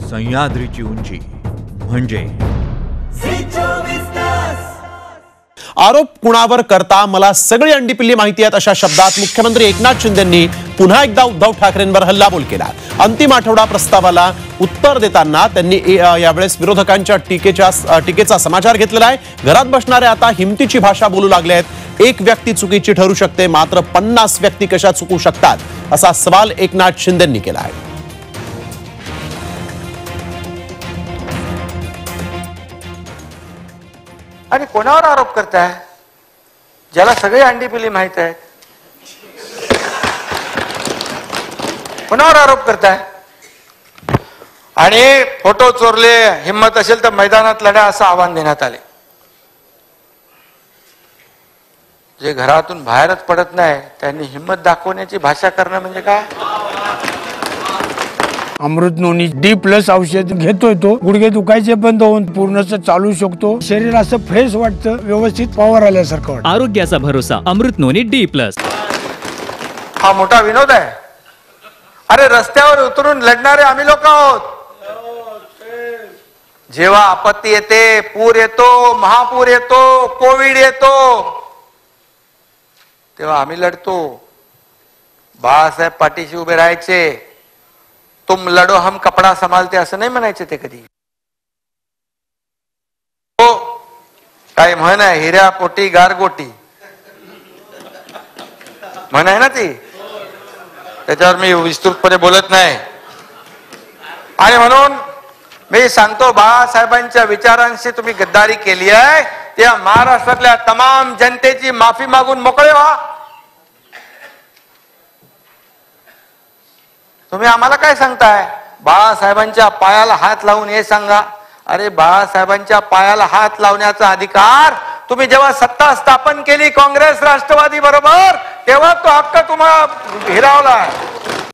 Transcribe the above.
सह्याद्रीची उंची म्हणजे आरोप कुणावर करता मला सगळी अंडीपिल्ली माहिती आहेत अशा शब्दात मुख्यमंत्री एकनाथ शिंदेंनी पुन्हा एकदा उद्धव ठाकरेंवर हल्लाबोल केला। अंतिम आठवडा प्रस्तावाला उत्तर देताना त्यांनी यावेळेस विरोधकांच्या टीकेचा समाचार घेतलेला आहे। घरात बसणारे आता हिमतीची भाषा बोलू लागले आहेत। एक व्यक्ती चुकीची ठरू शकते मात्र 50 व्यक्ती कशा चुकू शकतात असा सवाल एकनाथ शिंदेंनी केला आहे। आणि कोणावर आरोप करताय ज्याला सगळी अंडीपिली माहित आहे? कोणावर आरोप करताय? आणि फोटो चोरले, हिम्मत असेल तर मैदानात लढा असं आवाहन देण्यात आले। जे घरातून बाहेरच पडत नाही त्यांनी हिम्मत दाखवण्याची भाषा करणं म्हणजे काय? अमृत नोनी D+ औषध घेतोय तो गुडघे दुखायचे बंद होऊन पूर्णच चालू शकतो। शरीर असं फ्रेश वाटतं, व्यवस्थित पॉवर आल्यासारखं वाटतं। आरोग्याचा भरोसा अमृत नोनी D+। हा मोठा विनोद आहे। अरे रस्त्यावर उतरून लढणारे आम्ही लोक आहोत। जेव्हा आपत्ती येते, पूर येतो, महापूर येतो, कोविड येतो, तेव्हा आम्ही लढतो। बाळासाहेब पाठीशी उभे राहायचे। तुम लढो हम कपडा संभालते असं नाही म्हणायचे ते कधी। हो काय म्हण आहे, हिऱ्या पोटी गारगोटी म्हण आहे ना ती, त्याच्यावर मी विस्तृतपणे बोलत नाही। आणि म्हणून मी सांगतो, बाळासाहेबांच्या विचारांशी तुम्ही गद्दारी केली आहे त्या महाराष्ट्रातल्या तमाम जनतेची माफी मागून मोकळे व्हा। तुम्ही आम्हाला काय सांगताय? बाळासाहेबांच्या पायाला हात लावून हे सांगा। अरे बाळासाहेबांच्या पायाला हात लावण्याचा अधिकार तुम्ही जेव्हा सत्ता स्थापन केली काँग्रेस राष्ट्रवादी बरोबर, तेव्हा तो हक्क तुम्हाला हिरावला।